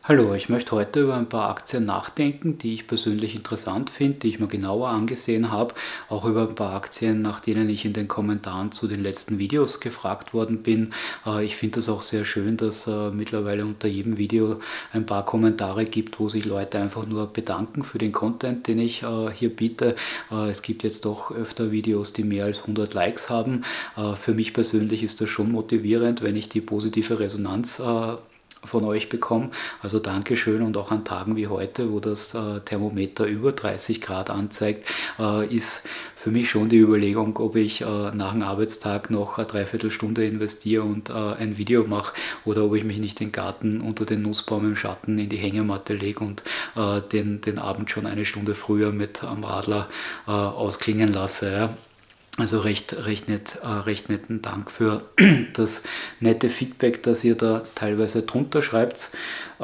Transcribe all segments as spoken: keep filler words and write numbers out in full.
Hallo, ich möchte heute über ein paar Aktien nachdenken, die ich persönlich interessant finde, die ich mir genauer angesehen habe. Auch über ein paar Aktien, nach denen ich in den Kommentaren zu den letzten Videos gefragt worden bin. Äh, Ich finde das auch sehr schön, dass äh, mittlerweile unter jedem Video ein paar Kommentare gibt, wo sich Leute einfach nur bedanken für den Content, den ich äh, hier biete. Äh, Es gibt jetzt doch öfter Videos, die mehr als hundert Likes haben. Äh, Für mich persönlich ist das schon motivierend, wenn ich die positive Resonanz äh, von euch bekomme. Also Dankeschön, und auch an Tagen wie heute, wo das äh, Thermometer über dreißig Grad anzeigt, äh, ist für mich schon die Überlegung, ob ich äh, nach dem Arbeitstag noch eine Dreiviertelstunde investiere und äh, ein Video mache, oder ob ich mich nicht den Garten unter den Nussbaum im Schatten in die Hängematte lege und äh, den, den Abend schon eine Stunde früher mit am Radler äh, ausklingen lasse. Ja. Also recht, recht, nett, äh, recht netten Dank für das nette Feedback, das ihr da teilweise drunter schreibt.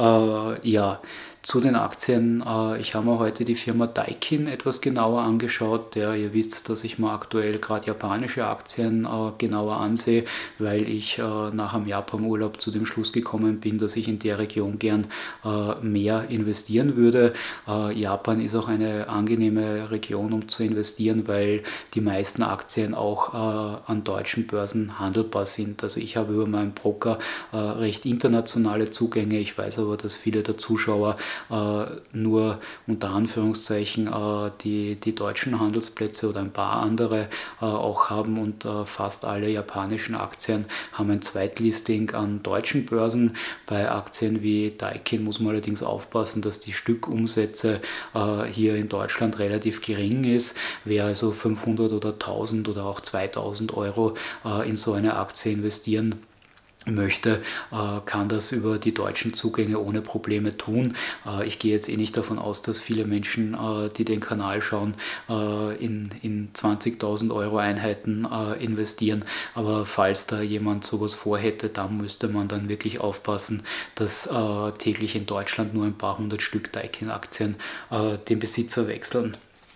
Äh, ja, zu den Aktien. Äh, ich habe mir heute die Firma Daikin etwas genauer angeschaut. Ja, ihr wisst, dass ich mir aktuell gerade japanische Aktien äh, genauer ansehe, weil ich äh, nach einem Japan-Urlaub zu dem Schluss gekommen bin, dass ich in der Region gern äh, mehr investieren würde. Äh, Japan ist auch eine angenehme Region, um zu investieren, weil die meisten Aktien auch äh, an deutschen Börsen handelbar sind. Also ich habe über meinen Broker äh, recht internationale Zugänge. Ich weiß aber, dass viele der Zuschauer äh, nur unter Anführungszeichen äh, die, die deutschen Handelsplätze oder ein paar andere äh, auch haben, und äh, fast alle japanischen Aktien haben ein Zweitlisting an deutschen Börsen. Bei Aktien wie Daikin muss man allerdings aufpassen, dass die Stückumsätze äh, hier in Deutschland relativ gering ist. Wer also fünfhundert oder tausend oder auch zweitausend Euro äh, in so eine Aktie investieren möchte, äh, kann das über die deutschen Zugänge ohne Probleme tun. Äh, ich gehe jetzt eh nicht davon aus, dass viele Menschen, äh, die den Kanal schauen, äh, in, in zwanzigtausend Euro Einheiten äh, investieren, aber falls da jemand sowas vorhätte, dann müsste man dann wirklich aufpassen, dass äh, täglich in Deutschland nur ein paar hundert Stück Daikin-Aktien äh, den Besitzer wechseln.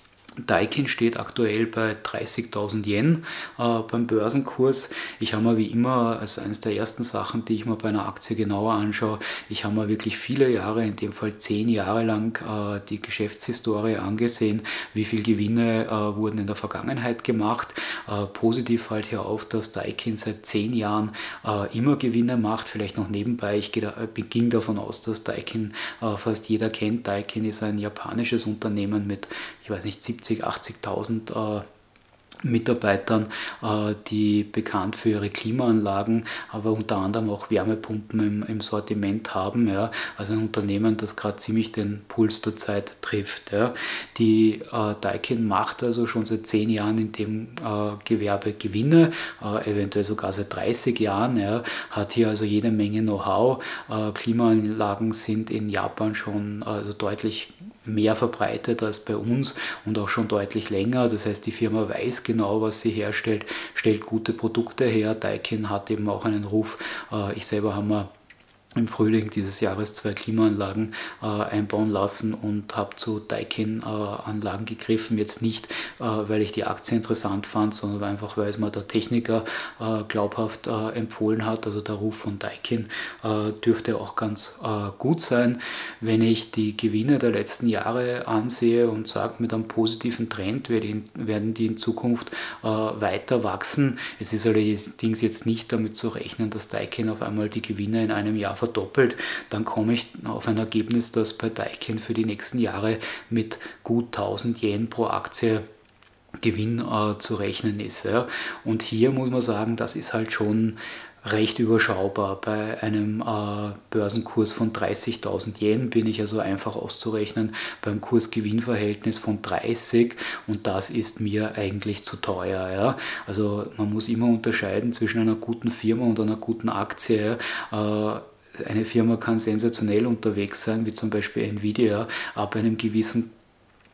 Daikin steht aktuell bei dreißigtausend Yen äh, beim Börsenkurs. Ich habe mir wie immer, als eines der ersten Sachen, die ich mir bei einer Aktie genauer anschaue, ich habe mir wirklich viele Jahre, in dem Fall zehn Jahre lang, äh, die Geschäftshistorie angesehen, wie viel Gewinne äh, wurden in der Vergangenheit gemacht. Äh, positiv fällt hier auf, dass Daikin seit zehn Jahren äh, immer Gewinne macht, vielleicht noch nebenbei. Ich gehe da, ging davon aus, dass Daikin äh, fast jeder kennt. Daikin ist ein japanisches Unternehmen mit, ich weiß nicht, siebzig, achtzigtausend äh, Mitarbeitern, äh, die bekannt für ihre Klimaanlagen, aber unter anderem auch Wärmepumpen im, im Sortiment haben. Ja. Also ein Unternehmen, das gerade ziemlich den Puls der Zeit trifft. Ja. Die äh, Daikin macht also schon seit zehn Jahren in dem äh, Gewerbe Gewinne, äh, eventuell sogar seit dreißig Jahren. Ja. Hat hier also jede Menge Know-how. Äh, Klimaanlagen sind in Japan schon also deutlich mehr verbreitet als bei uns und auch schon deutlich länger. Das heißt, die Firma weiß genau, was sie herstellt, stellt gute Produkte her. Daikin hat eben auch einen Ruf. Ich selber habe mir im Frühling dieses Jahres zwei Klimaanlagen äh, einbauen lassen und habe zu Daikin-Anlagen äh, gegriffen. Jetzt nicht, äh, weil ich die Aktie interessant fand, sondern einfach, weil es mir der Techniker äh, glaubhaft äh, empfohlen hat. Also der Ruf von Daikin äh, dürfte auch ganz äh, gut sein. Wenn ich die Gewinne der letzten Jahre ansehe und sage, mit einem positiven Trend werden die in Zukunft äh, weiter wachsen. Es ist allerdings jetzt nicht damit zu rechnen, dass Daikin auf einmal die Gewinne in einem Jahr verdoppelt, dann komme ich auf ein Ergebnis, das bei Daikin für die nächsten Jahre mit gut tausend Yen pro Aktie Gewinn äh, zu rechnen ist. Ja. Und hier muss man sagen, das ist halt schon recht überschaubar. Bei einem äh, Börsenkurs von dreißigtausend Yen bin ich also einfach auszurechnen beim Kurs-Gewinn-Verhältnis von dreißig, und das ist mir eigentlich zu teuer. Ja. Also man muss immer unterscheiden zwischen einer guten Firma und einer guten Aktie. Äh, Eine Firma kann sensationell unterwegs sein, wie zum Beispiel Nvidia, ab einem gewissen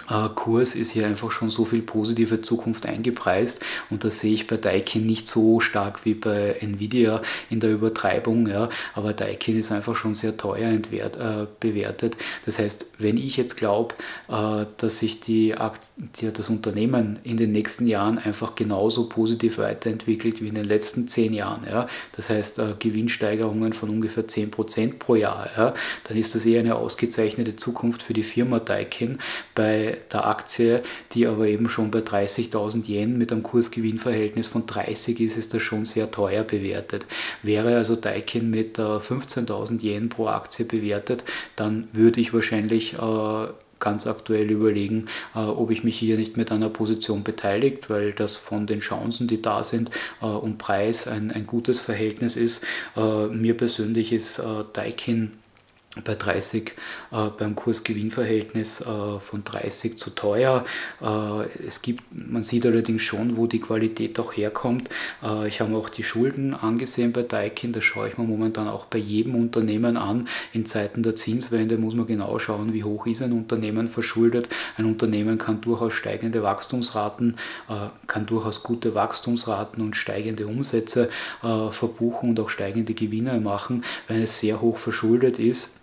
Kurs ist hier einfach schon so viel positive Zukunft eingepreist, und das sehe ich bei Daikin nicht so stark wie bei Nvidia in der Übertreibung, ja, aber Daikin ist einfach schon sehr teuer entwert, äh, bewertet. Das heißt, wenn ich jetzt glaube, äh, dass sich die die, das Unternehmen in den nächsten Jahren einfach genauso positiv weiterentwickelt wie in den letzten zehn Jahren, ja, das heißt äh, Gewinnsteigerungen von ungefähr zehn Prozent pro Jahr, ja, dann ist das eher eine ausgezeichnete Zukunft für die Firma Daikin. Bei der Aktie, die aber eben schon bei dreißigtausend Yen mit einem Kursgewinnverhältnis von dreißig ist, ist das schon sehr teuer bewertet. Wäre also Daikin mit äh, fünfzehntausend Yen pro Aktie bewertet, dann würde ich wahrscheinlich äh, ganz aktuell überlegen, äh, ob ich mich hier nicht mit einer Position beteiligt, weil das von den Chancen, die da sind, äh, und Preis ein, ein gutes Verhältnis ist. Äh, mir persönlich ist äh, Daikin bei dreißig, äh, beim Kurs-Gewinn-Verhältnis äh, von dreißig zu teuer. Äh, es gibt, man sieht allerdings schon, wo die Qualität auch herkommt. Äh, ich habe auch die Schulden angesehen bei Daikin, das schaue ich mir momentan auch bei jedem Unternehmen an. In Zeiten der Zinswende muss man genau schauen, wie hoch ist ein Unternehmen verschuldet. Ein Unternehmen kann durchaus steigende Wachstumsraten, äh, kann durchaus gute Wachstumsraten und steigende Umsätze äh, verbuchen und auch steigende Gewinne machen. Wenn es sehr hoch verschuldet ist,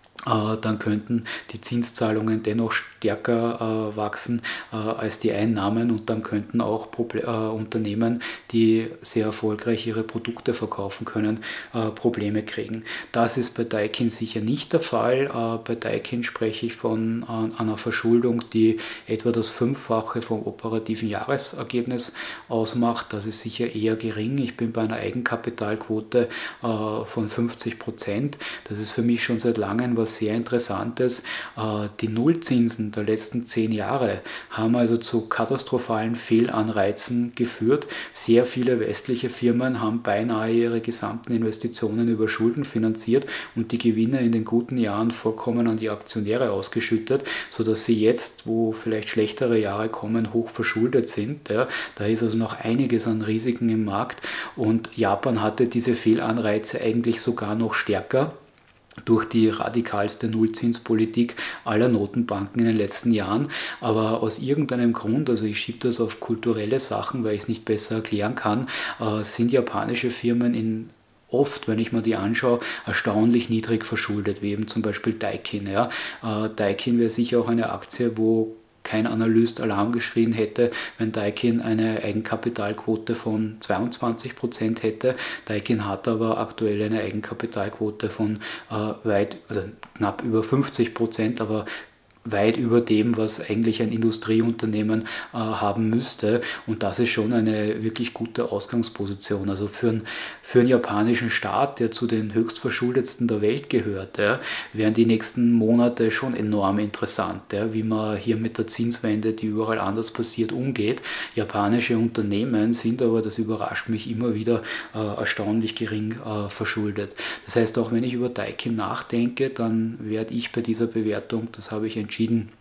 dann könnten die Zinszahlungen dennoch stärker äh, wachsen äh, als die Einnahmen, und dann könnten auch Proble äh, Unternehmen, die sehr erfolgreich ihre Produkte verkaufen können, äh, Probleme kriegen. Das ist bei Daikin sicher nicht der Fall. Äh, bei Daikin spreche ich von äh, einer Verschuldung, die etwa das Fünffache vom operativen Jahresergebnis ausmacht. Das ist sicher eher gering. Ich bin bei einer Eigenkapitalquote äh, von fünfzig Prozent. Das ist für mich schon seit langem was sehr Interessantes. Die Nullzinsen der letzten zehn Jahre haben also zu katastrophalen Fehlanreizen geführt. Sehr viele westliche Firmen haben beinahe ihre gesamten Investitionen über Schulden finanziert und die Gewinne in den guten Jahren vollkommen an die Aktionäre ausgeschüttet, sodass sie jetzt, wo vielleicht schlechtere Jahre kommen, hoch verschuldet sind. Ja, da ist also noch einiges an Risiken im Markt, und Japan hatte diese Fehlanreize eigentlich sogar noch stärker durch die radikalste Nullzinspolitik aller Notenbanken in den letzten Jahren. Aber aus irgendeinem Grund, also ich schiebe das auf kulturelle Sachen, weil ich es nicht besser erklären kann, äh, sind japanische Firmen in oft, wenn ich mir die anschaue, erstaunlich niedrig verschuldet, wie eben zum Beispiel Daikin. Ja. Äh, Daikin wäre sicher auch eine Aktie, wo kein Analyst Alarm geschrien hätte, wenn Daikin eine Eigenkapitalquote von zweiundzwanzig Prozent hätte. Daikin hat aber aktuell eine Eigenkapitalquote von äh, weit, also knapp über fünfzig Prozent, aber weit über dem, was eigentlich ein Industrieunternehmen äh, haben müsste, und das ist schon eine wirklich gute Ausgangsposition. Also für, ein, für einen japanischen Staat, der zu den höchstverschuldetsten der Welt gehört, ja, wären die nächsten Monate schon enorm interessant, ja, wie man hier mit der Zinswende, die überall anders passiert, umgeht. Japanische Unternehmen sind aber, das überrascht mich immer wieder, äh, erstaunlich gering äh, verschuldet. Das heißt, auch wenn ich über Daikin nachdenke, dann werde ich bei dieser Bewertung, das habe ich entschieden,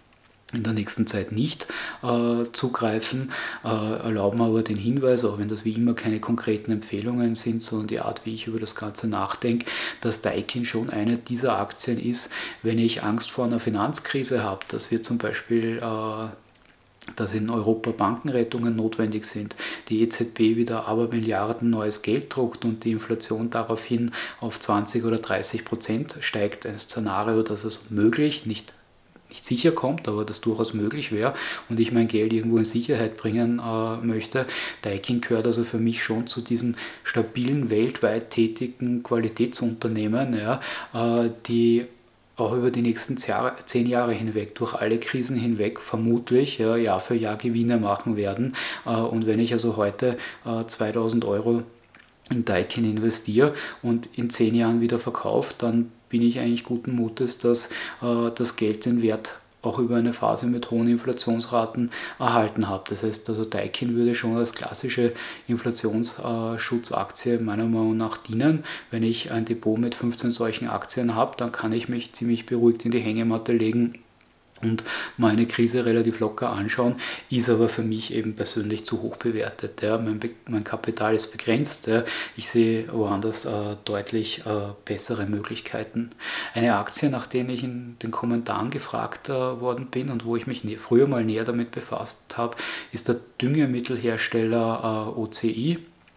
in der nächsten Zeit nicht äh, zugreifen, äh, erlauben aber den Hinweis, auch wenn das wie immer keine konkreten Empfehlungen sind, sondern die Art, wie ich über das Ganze nachdenke, dass Daikin schon eine dieser Aktien ist, wenn ich Angst vor einer Finanzkrise habe, dass wir zum Beispiel äh, dass in Europa Bankenrettungen notwendig sind, die E Z B wieder Abermilliarden neues Geld druckt und die Inflation daraufhin auf zwanzig oder dreißig Prozent steigt. Ein Szenario, das es möglich, nicht nicht sicher kommt, aber das durchaus möglich wäre, und ich mein Geld irgendwo in Sicherheit bringen äh, möchte. Daikin gehört also für mich schon zu diesen stabilen, weltweit tätigen Qualitätsunternehmen, ja, äh, die auch über die nächsten zehn Jahre hinweg, durch alle Krisen hinweg, vermutlich ja, Jahr für Jahr Gewinne machen werden. Äh, und wenn ich also heute äh, zweitausend Euro in Daikin investiere und in zehn Jahren wieder verkaufe, dann bin ich eigentlich guten Mutes, dass äh, das Geld den Wert auch über eine Phase mit hohen Inflationsraten erhalten hat. Das heißt, also Daikin würde schon als klassische Inflationsschutzaktie meiner Meinung nach dienen. Wenn ich ein Depot mit fünfzehn solchen Aktien habe, dann kann ich mich ziemlich beruhigt in die Hängematte legen und meine Krise relativ locker anschauen, ist aber für mich eben persönlich zu hoch bewertet. Ja. Mein, Be mein Kapital ist begrenzt, ja. Ich sehe woanders äh, deutlich äh, bessere Möglichkeiten. Eine Aktie, nach der ich in den Kommentaren gefragt äh, worden bin und wo ich mich früher mal näher damit befasst habe, ist der Düngemittelhersteller äh, O C I.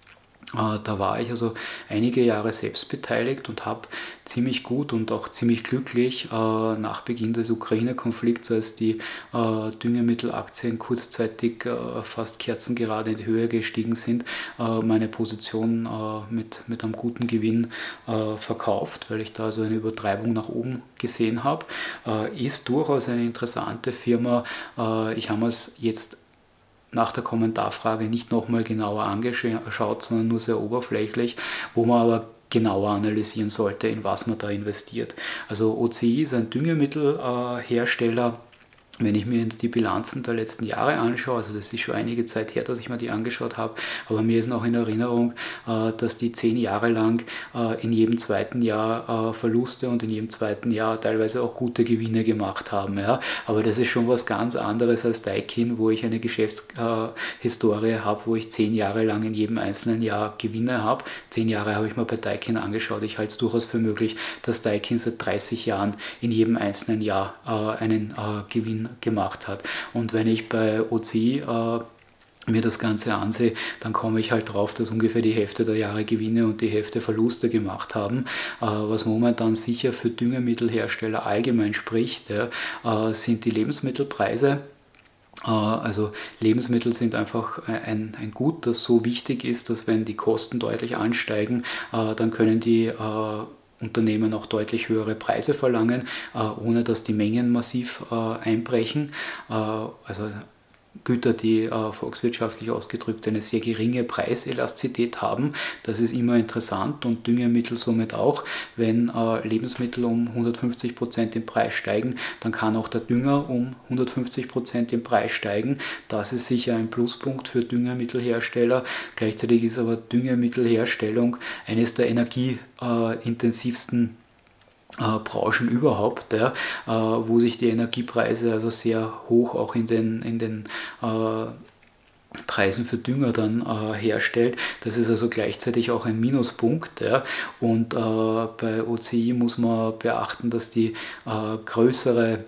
Da war ich also einige Jahre selbst beteiligt und habe ziemlich gut und auch ziemlich glücklich äh, nach Beginn des Ukraine-Konflikts, als die äh, Düngemittelaktien kurzzeitig äh, fast kerzengerade in die Höhe gestiegen sind, äh, meine Position äh, mit, mit einem guten Gewinn äh, verkauft, weil ich da also eine Übertreibung nach oben gesehen habe. Äh, ist durchaus eine interessante Firma. Äh, ich habe es jetzt nach der Kommentarfrage nicht nochmal genauer angeschaut, sondern nur sehr oberflächlich, wo man aber genauer analysieren sollte, in was man da investiert. Also O C I ist ein Düngemittelhersteller. Wenn ich mir die Bilanzen der letzten Jahre anschaue, also das ist schon einige Zeit her, dass ich mir die angeschaut habe, aber mir ist noch in Erinnerung, dass die zehn Jahre lang in jedem zweiten Jahr Verluste und in jedem zweiten Jahr teilweise auch gute Gewinne gemacht haben. Ja. Aber das ist schon was ganz anderes als Daikin, wo ich eine Geschäftshistorie habe, wo ich zehn Jahre lang in jedem einzelnen Jahr Gewinne habe. Zehn Jahre habe ich mir bei Daikin angeschaut. Ich halte es durchaus für möglich, dass Daikin seit dreißig Jahren in jedem einzelnen Jahr einen Gewinn gemacht hat. Und wenn ich bei O C I äh, mir das Ganze ansehe, dann komme ich halt drauf, dass ungefähr die Hälfte der Jahre Gewinne und die Hälfte Verluste gemacht haben. Äh, was momentan sicher für Düngemittelhersteller allgemein spricht, ja, äh, sind die Lebensmittelpreise. Äh, also Lebensmittel sind einfach ein, ein Gut, das so wichtig ist, dass wenn die Kosten deutlich ansteigen, äh, dann können die äh, Unternehmen auch deutlich höhere Preise verlangen, äh, ohne dass die Mengen massiv äh, einbrechen. Äh, also Güter, die äh, volkswirtschaftlich ausgedrückt eine sehr geringe Preiselastizität haben. Das ist immer interessant und Düngemittel somit auch. Wenn äh, Lebensmittel um hundertfünfzig Prozent im Preis steigen, dann kann auch der Dünger um hundertfünfzig Prozent im Preis steigen. Das ist sicher ein Pluspunkt für Düngemittelhersteller. Gleichzeitig ist aber Düngemittelherstellung eines der energieintensivsten Äh, Branchen überhaupt, ja, äh, wo sich die Energiepreise also sehr hoch auch in den, in den äh, Preisen für Dünger dann äh, herstellt. Das ist also gleichzeitig auch ein Minuspunkt. Ja. Und äh, bei O C I muss man beachten, dass die äh, größere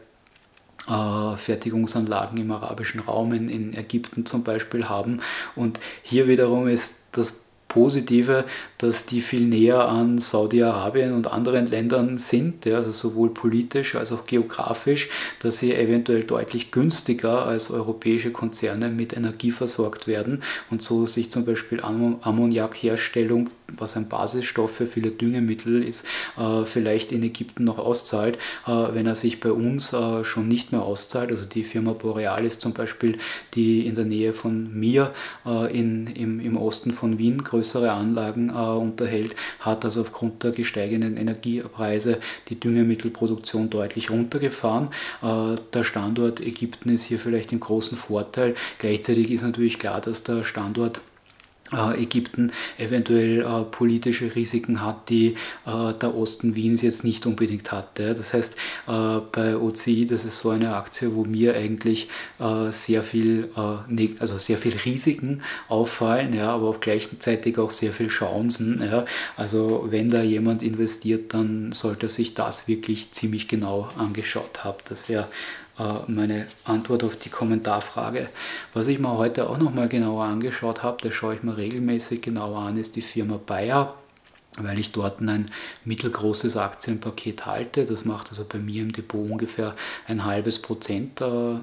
äh, Fertigungsanlagen im arabischen Raum, in, in Ägypten zum Beispiel, haben. Und hier wiederum ist das Positive, dass die viel näher an Saudi-Arabien und anderen Ländern sind, ja, also sowohl politisch als auch geografisch, dass sie eventuell deutlich günstiger als europäische Konzerne mit Energie versorgt werden und so sich zum Beispiel Ammoniakherstellung, was ein Basisstoff für viele Düngemittel ist, äh, vielleicht in Ägypten noch auszahlt, äh, wenn er sich bei uns äh, schon nicht mehr auszahlt. Also die Firma Borealis zum Beispiel, die in der Nähe von mir äh, in, im, im Osten von Wien größere Anlagen äh, unterhält, hat also aufgrund der gesteigenden Energiepreise die Düngemittelproduktion deutlich runtergefahren. Äh, der Standort Ägypten ist hier vielleicht im großen Vorteil. Gleichzeitig ist natürlich klar, dass der Standort Äh, Ägypten eventuell äh, politische Risiken hat, die äh, der Osten Wiens jetzt nicht unbedingt hatte. Das heißt, äh, bei O C I, das ist so eine Aktie, wo mir eigentlich äh, sehr viel, äh, also sehr viel Risiken auffallen, ja, aber auch gleichzeitig auch sehr viel Chancen. Ja. Also wenn da jemand investiert, dann sollte er sich das wirklich ziemlich genau angeschaut haben. Das wäre meine Antwort auf die Kommentarfrage. Was ich mir heute auch nochmal genauer angeschaut habe, das schaue ich mir regelmäßig genauer an, ist die Firma Bayer, weil ich dort ein mittelgroßes Aktienpaket halte. Das macht also bei mir im Depot ungefähr ein halbes Prozent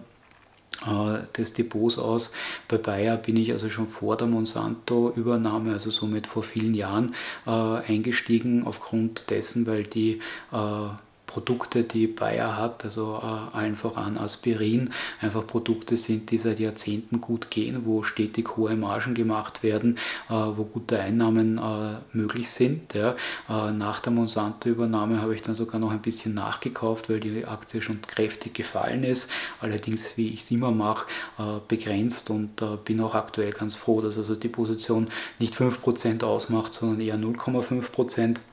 des Depots aus. Bei Bayer bin ich also schon vor der Monsanto-Übernahme, also somit vor vielen Jahren, äh, eingestiegen, aufgrund dessen, weil die äh, Produkte, die Bayer hat, also äh, allen voran Aspirin, einfach Produkte sind, die seit Jahrzehnten gut gehen, wo stetig hohe Margen gemacht werden, äh, wo gute Einnahmen äh, möglich sind. Ja. Äh, nach der Monsanto-Übernahme habe ich dann sogar noch ein bisschen nachgekauft, weil die Aktie schon kräftig gefallen ist, allerdings, wie ich es immer mache, äh, begrenzt und äh, bin auch aktuell ganz froh, dass also die Position nicht fünf Prozent ausmacht, sondern eher null Komma fünf Prozent.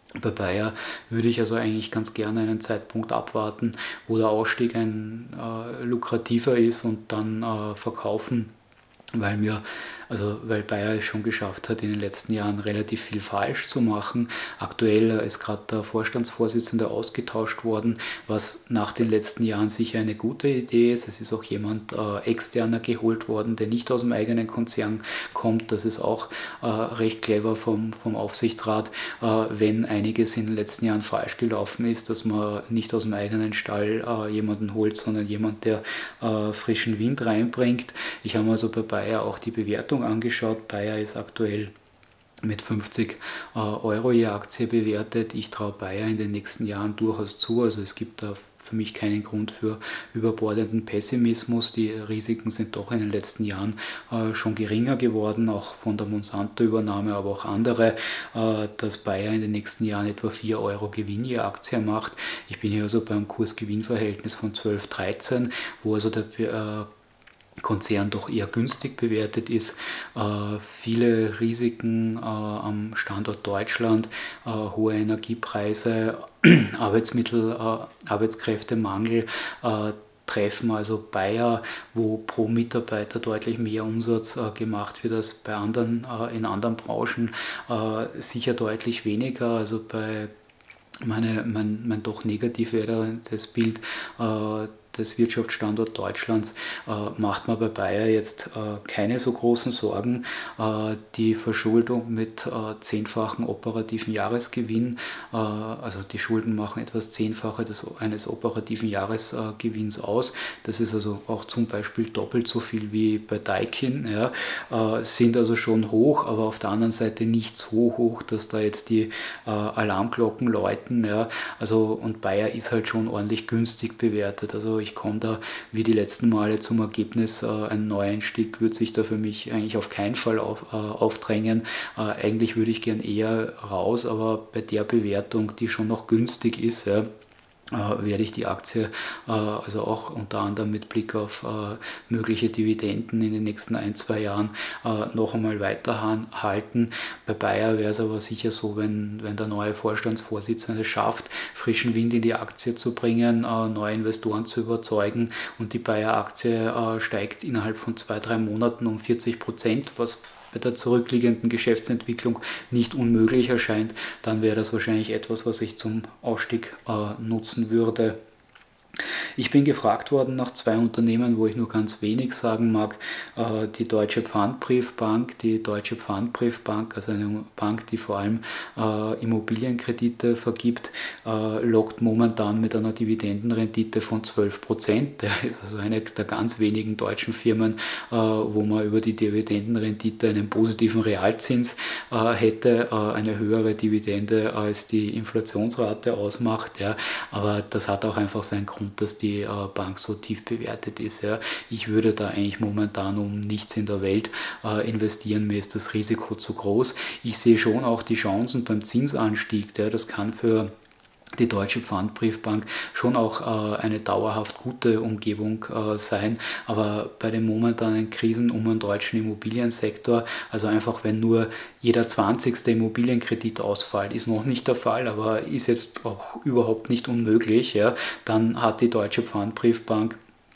Bei Bayer würde ich also eigentlich ganz gerne einen Zeitpunkt abwarten, wo der Ausstieg ein äh, lukrativer ist und dann äh, verkaufen, weil mir, also weil Bayer es schon geschafft hat, in den letzten Jahren relativ viel falsch zu machen. Aktuell ist gerade der Vorstandsvorsitzende ausgetauscht worden, was nach den letzten Jahren sicher eine gute Idee ist. Es ist auch jemand äh, externer geholt worden, der nicht aus dem eigenen Konzern kommt. Das ist auch äh, recht clever vom, vom Aufsichtsrat, äh, wenn einiges in den letzten Jahren falsch gelaufen ist, dass man nicht aus dem eigenen Stall äh, jemanden holt, sondern jemand, der äh, frischen Wind reinbringt. Ich habe also bei Bayer auch die Bewertung angeschaut. Bayer ist aktuell mit fünfzig äh, Euro je Aktie bewertet. Ich traue Bayer in den nächsten Jahren durchaus zu. Also es gibt da für mich keinen Grund für überbordenden Pessimismus. Die Risiken sind doch in den letzten Jahren äh, schon geringer geworden, auch von der Monsanto-Übernahme, aber auch andere, äh, dass Bayer in den nächsten Jahren etwa vier Euro Gewinn je Aktie macht. Ich bin hier also beim Kurs-Gewinn-Verhältnis von zwölf dreizehn, wo also der äh, Konzern doch eher günstig bewertet ist. Äh, viele Risiken äh, am Standort Deutschland, äh, hohe Energiepreise, Arbeitsmittel, äh, Arbeitskräftemangel äh, treffen also Bayer, wo pro Mitarbeiter deutlich mehr Umsatz äh, gemacht wird als bei anderen, äh, in anderen Branchen, äh, sicher deutlich weniger. Also bei meine, mein, mein doch negativ wäre das Bild äh, des Wirtschaftsstandort Deutschlands, äh, macht man bei Bayer jetzt äh, keine so großen Sorgen. Äh, die Verschuldung mit äh, zehnfachen operativen Jahresgewinn, äh, also die Schulden machen etwas Zehnfache des, eines operativen Jahresgewinns aus. Das ist also auch zum Beispiel doppelt so viel wie bei Daikin, ja, äh, sind also schon hoch, aber auf der anderen Seite nicht so hoch, dass da jetzt die äh, Alarmglocken läuten. Ja. Also, und Bayer ist halt schon ordentlich günstig bewertet. Also ich komme da wie die letzten Male zum Ergebnis, äh, ein Neueinstieg wird sich da für mich eigentlich auf keinen Fall auf, äh, aufdrängen. Äh, eigentlich würde ich gern eher raus, aber bei der Bewertung, die schon noch günstig ist, ja, äh, werde ich die Aktie äh, also auch unter anderem mit Blick auf äh, mögliche Dividenden in den nächsten ein, zwei Jahren äh, noch einmal weiterhalten. Bei Bayer wäre es aber sicher so, wenn, wenn der neue Vorstandsvorsitzende es schafft, frischen Wind in die Aktie zu bringen, äh, neue Investoren zu überzeugen und die Bayer-Aktie äh, steigt innerhalb von zwei, drei Monaten um vierzig Prozent, was bei der zurückliegenden Geschäftsentwicklung nicht unmöglich erscheint, dann wäre das wahrscheinlich etwas, was ich zum Ausstieg äh, nutzen würde. Ich bin gefragt worden nach zwei Unternehmen, wo ich nur ganz wenig sagen mag. Äh, die Deutsche Pfandbriefbank. Die Deutsche Pfandbriefbank, also eine Bank, die vor allem äh, Immobilienkredite vergibt, äh, lockt momentan mit einer Dividendenrendite von zwölf Prozent. Das ist also eine der ganz wenigen deutschen Firmen, äh, wo man über die Dividendenrendite einen positiven Realzins äh, hätte, äh, eine höhere Dividende als die Inflationsrate ausmacht. Ja. Aber das hat auch einfach seinen Grund, dass die äh, Bank so tief bewertet ist. Ja. Ich würde da eigentlich momentan um nichts in der Welt äh, investieren, mir ist das Risiko zu groß. Ich sehe schon auch die Chancen beim Zinsanstieg, ja. Das kann für die Deutsche Pfandbriefbank schon auch äh, eine dauerhaft gute Umgebung äh, sein, aber bei den momentanen Krisen um den deutschen Immobiliensektor, also einfach wenn nur jeder zwanzigste Immobilienkredit ausfällt, ist noch nicht der Fall, aber ist jetzt auch überhaupt nicht unmöglich, ja, dann hat die Deutsche Pfandbriefbank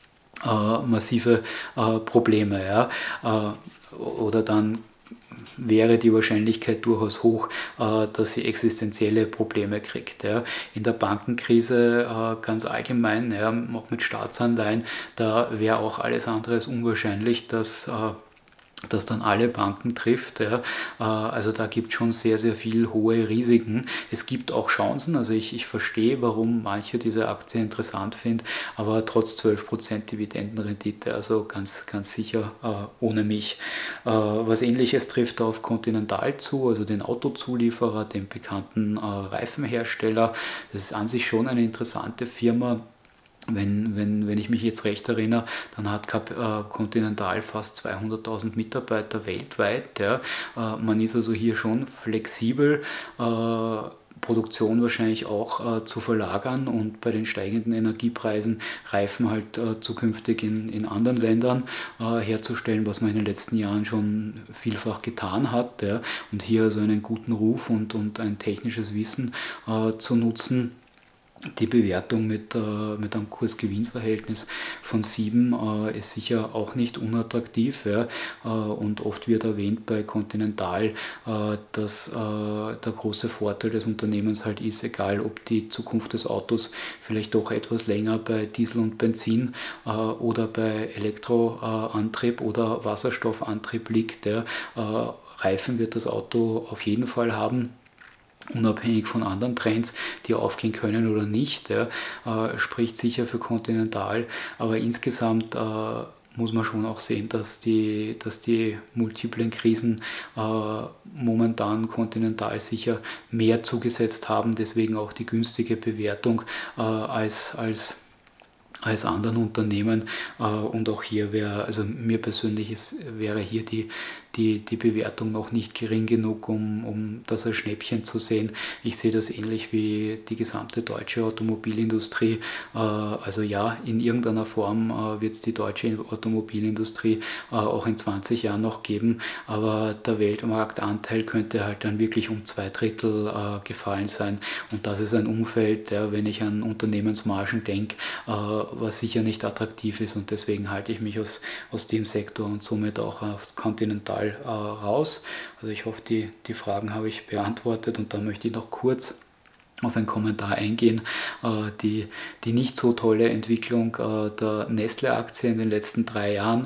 äh, massive äh, Probleme, ja, äh, oder dann wäre die Wahrscheinlichkeit durchaus hoch, dass sie existenzielle Probleme kriegt. In der Bankenkrise ganz allgemein, auch mit Staatsanleihen, da wäre auch alles andere als unwahrscheinlich, dass das dann alle Banken trifft. Ja. Also da gibt es schon sehr, sehr viel hohe Risiken. Es gibt auch Chancen, also ich, ich verstehe, warum manche diese Aktie interessant finden, aber trotz zwölf Prozent Dividendenrendite, also ganz, ganz sicher äh, ohne mich. Äh, was Ähnliches trifft auf Continental zu, also den Autozulieferer, den bekannten äh, Reifenhersteller. Das ist an sich schon eine interessante Firma. Wenn, wenn, wenn ich mich jetzt recht erinnere, dann hat Continental fast zweihunderttausend Mitarbeiter weltweit. Ja. Man ist also hier schon flexibel. Produktion wahrscheinlich auch äh, zu verlagern und bei den steigenden Energiepreisen Reifen halt äh, zukünftig in, in anderen Ländern äh, herzustellen, was man in den letzten Jahren schon vielfach getan hat. Ja, und hier also einen guten Ruf und, und ein technisches Wissen äh, zu nutzen. Die Bewertung mit, äh, mit einem Kurs-Gewinn-Verhältnis von sieben äh, ist sicher auch nicht unattraktiv. Ja? Äh, und oft wird erwähnt bei Continental, äh, dass äh, der große Vorteil des Unternehmens halt ist, egal ob die Zukunft des Autos vielleicht doch etwas länger bei Diesel und Benzin äh, oder bei Elektroantrieb äh, oder Wasserstoffantrieb liegt. Ja? Äh, Reifen wird das Auto auf jeden Fall haben, unabhängig von anderen Trends, die aufgehen können oder nicht, ja, äh, spricht sicher für Continental, aber insgesamt äh, muss man schon auch sehen, dass die, dass die multiplen Krisen äh, momentan Continental sicher mehr zugesetzt haben, deswegen auch die günstige Bewertung äh, als, als als anderen Unternehmen, äh, und auch hier wäre, also mir persönlich ist, wäre hier die, die, die Bewertung noch nicht gering genug, um, um das als Schnäppchen zu sehen. Ich sehe das ähnlich wie die gesamte deutsche Automobilindustrie. Äh, also ja, in irgendeiner Form äh, wird es die deutsche Automobilindustrie äh, auch in zwanzig Jahren noch geben, aber der Weltmarktanteil könnte halt dann wirklich um zwei Drittel äh, gefallen sein, und das ist ein Umfeld, ja, wenn ich an Unternehmensmargen denke, äh, was sicher nicht attraktiv ist, und deswegen halte ich mich aus, aus dem Sektor und somit auch auf Continental äh, raus. Also ich hoffe, die, die Fragen habe ich beantwortet, und dann möchte ich noch kurz auf einen Kommentar eingehen. Äh, die, die nicht so tolle Entwicklung äh, der Nestle-Aktie in den letzten drei Jahren,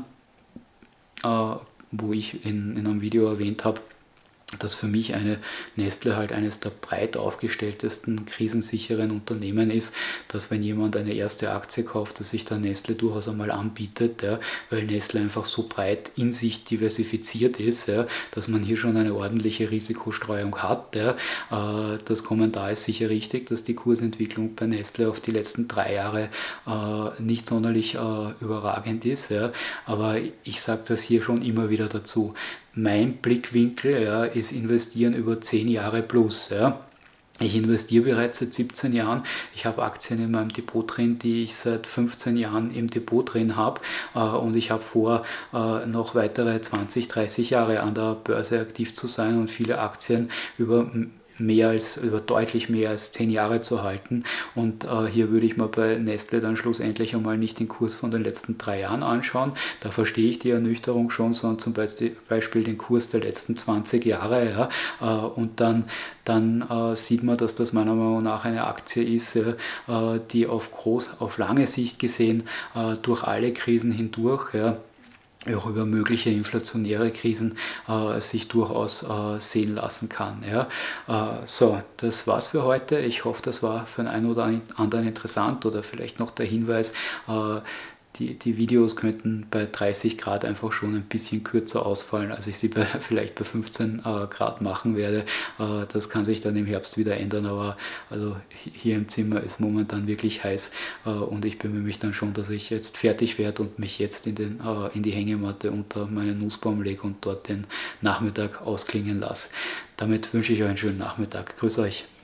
äh, wo ich in, in einem Video erwähnt habe, dass für mich eine Nestle halt eines der breit aufgestelltesten, krisensicheren Unternehmen ist, dass wenn jemand eine erste Aktie kauft, dass sich da Nestle durchaus einmal anbietet, ja, weil Nestle einfach so breit in sich diversifiziert ist, ja, dass man hier schon eine ordentliche Risikostreuung hat. Ja. Äh, das Kommentar ist sicher richtig, dass die Kursentwicklung bei Nestle auf die letzten drei Jahre äh, nicht sonderlich äh, überragend ist, ja, aber ich sage das hier schon immer wieder dazu. Mein Blickwinkel, ja, ist investieren über zehn Jahre plus. Ja. Ich investiere bereits seit siebzehn Jahren. Ich habe Aktien in meinem Depot drin, die ich seit fünfzehn Jahren im Depot drin habe. Äh, und ich habe vor, äh, noch weitere zwanzig, dreißig Jahre an der Börse aktiv zu sein und viele Aktien über mehr als, über deutlich mehr als zehn Jahre zu halten. Und äh, hier würde ich mir bei Nestle dann schlussendlich einmal nicht den Kurs von den letzten drei Jahren anschauen. Da verstehe ich die Ernüchterung schon, sondern zum Beispiel den Kurs der letzten zwanzig Jahre. Ja, äh, und dann, dann äh, sieht man, dass das meiner Meinung nach eine Aktie ist, äh, die auf, groß, auf lange Sicht gesehen äh, durch alle Krisen hindurch, ja, auch über mögliche inflationäre Krisen äh, sich durchaus äh, sehen lassen kann. Ja. Äh, so, das war's für heute. Ich hoffe, das war für den einen oder anderen interessant, oder vielleicht noch der Hinweis, äh, Die, die Videos könnten bei dreißig Grad einfach schon ein bisschen kürzer ausfallen, als ich sie bei, vielleicht bei fünfzehn äh, Grad machen werde. Äh, das kann sich dann im Herbst wieder ändern, aber also hier im Zimmer ist momentan wirklich heiß, äh, und ich bemühe mich dann schon, dass ich jetzt fertig werde und mich jetzt in, den, äh, in die Hängematte unter meinen Nussbaum lege und dort den Nachmittag ausklingen lasse. Damit wünsche ich euch einen schönen Nachmittag. Grüß euch!